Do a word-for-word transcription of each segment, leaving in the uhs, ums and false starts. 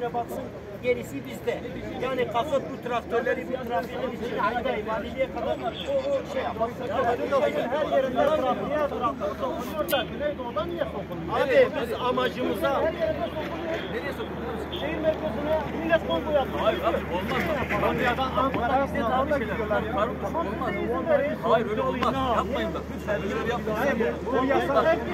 işine baksın, gerisi bizde. Yani kalkıp bu traktörleri bir trafiğin içine haydayı, valiliğe kadar o, o şey yapar. Her yerinde trafiğe traktör sokuluyor da Güneydoğu'da niye sokuluyor? Abi biz amacımıza nereye sokuluyoruz? Şehir merkezine millet kongo yapıyor. Hayır abi olmaz. Konya'dan Ankara'ya sağlıkla gidiyorlar. Olmaz. Hayır öyle olmaz. Yapmayın bak. Lütfen öyle yapmayın. Bu yasak hep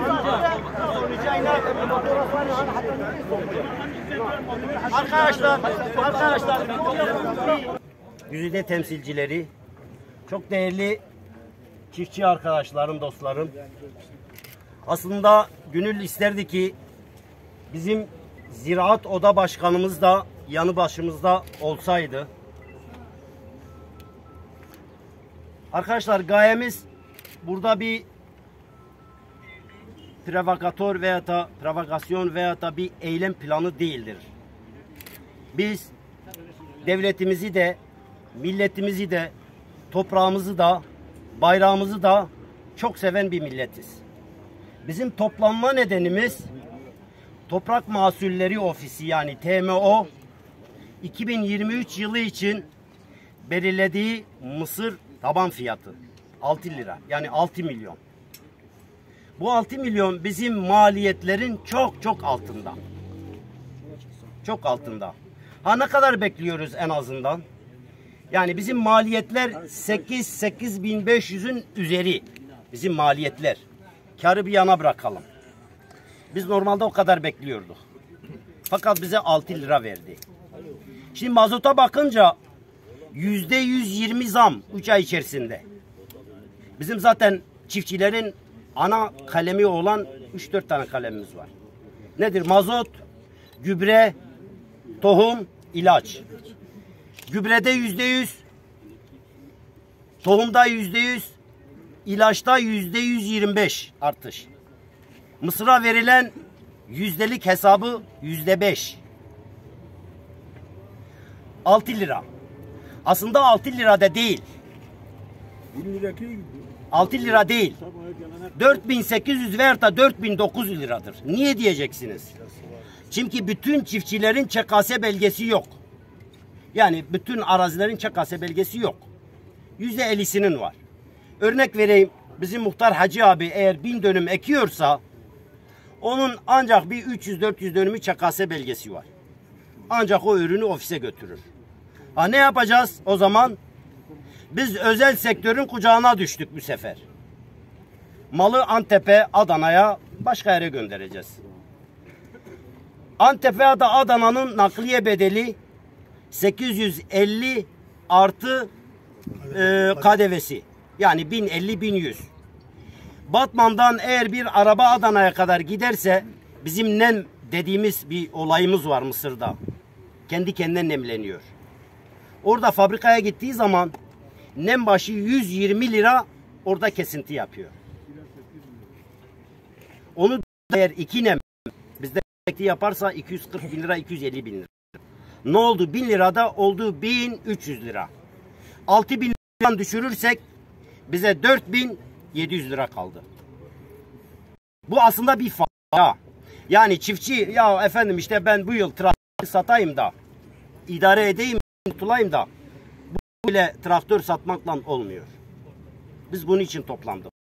Arkadaşlar, arkadaşlar, Güzide temsilcileri, çok değerli çiftçi arkadaşlarım, dostlarım. Aslında gönül isterdi ki bizim Ziraat Oda Başkanımız da yanı başımızda olsaydı. Arkadaşlar gayemiz burada bir provokatör veya da provokasyon veya da bir eylem planı değildir. Biz devletimizi de, milletimizi de, toprağımızı da, bayrağımızı da çok seven bir milletiz. Bizim toplanma nedenimiz Toprak Mahsulleri Ofisi yani T M O iki bin yirmi üç yılı için belirlediği mısır taban fiyatı altı lira yani altı milyon. Bu altı milyon bizim maliyetlerin çok çok altında. Çok altında. Ha ne kadar bekliyoruz en azından? Yani bizim maliyetler sekiz sekiz bin beş yüzün üzeri. Bizim maliyetler. Karı bir yana bırakalım. Biz normalde o kadar bekliyorduk. Fakat bize altı lira verdi. Şimdi mazota bakınca yüzde yüz yirmi zam üç ay içerisinde. Bizim zaten çiftçilerin ana kalemi olan üç dört tane kalemimiz var. Nedir? Mazot, gübre, tohum, ilaç. Gübrede yüzde yüz, tohumda yüzde yüz, ilaçta yüzde yüz yirmi beş artış. Mısıra verilen yüzdelik hesabı yüzde beş. altı lira. Aslında altı lira da değil. altı lira değil. dört bin sekiz yüz veya da dört bin dokuz yüz liradır. Niye diyeceksiniz? Çünkü bütün çiftçilerin Ç K S belgesi yok. Yani bütün arazilerin Ç K S belgesi yok. yüzde ellisinin var. Örnek vereyim. Bizim muhtar Hacı abi eğer bin dönüm ekiyorsa onun ancak bir üç yüz dört yüz dönümü Ç K S belgesi var. Ancak o ürünü ofise götürür. Ha ne yapacağız o zaman? Biz özel sektörün kucağına düştük bu sefer. Malı Antep'e, Adana'ya, başka yere göndereceğiz. Antep'e ya da Adana'nın nakliye bedeli sekiz yüz elli artı e, K D V'si. Yani bin elli bin yüz. Batman'dan eğer bir araba Adana'ya kadar giderse bizim nem dediğimiz bir olayımız var Mısır'da. Kendi kendine nemleniyor. Orada fabrikaya gittiği zaman nem başı yüz yirmi lira orada kesinti yapıyor. Onu eğer iki nem bizde yaparsa iki yüz kırk bin lira, iki yüz elli bin lira. Ne oldu? bin lirada oldu bin üç yüz lira. altı bin liradan düşürürsek bize dört bin yedi yüz lira kaldı. Bu aslında bir fayda. Yani çiftçi ya efendim işte ben bu yıl traktör satayım da idare edeyim, tutulayım da bu ile traktör satmakla olmuyor. Biz bunun için toplandık.